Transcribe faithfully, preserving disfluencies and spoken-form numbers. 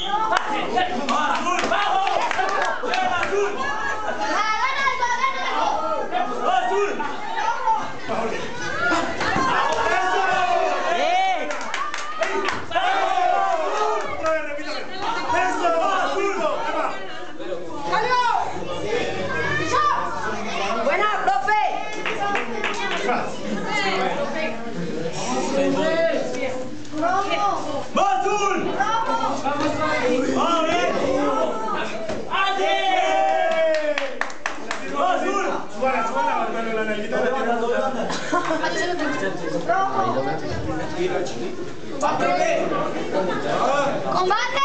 ¡Azul, vamos! ¡Gana azul! ¡Azul! ¡Buena, profe! ¡Va azul! ¡Va bien! ¡Así! ¡Va azul! Suena, suena, Manuel, la nalguita de la ¡Rojo! ¡Combate!